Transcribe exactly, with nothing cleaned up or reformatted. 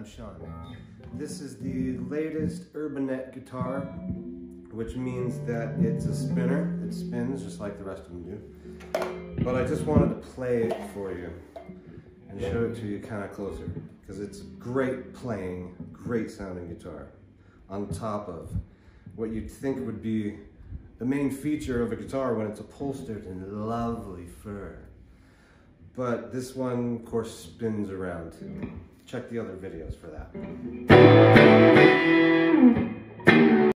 Sean. This is the latest URBANETE guitar, which means that it's a spinner. It spins just like the rest of them do. But I just wanted to play it for you and show it to you kind of closer, because it's great playing, great sounding guitar on top of what you'd think would be the main feature of a guitar when it's upholstered in lovely fur. But this one, of course, spins around. Check the other videos for that.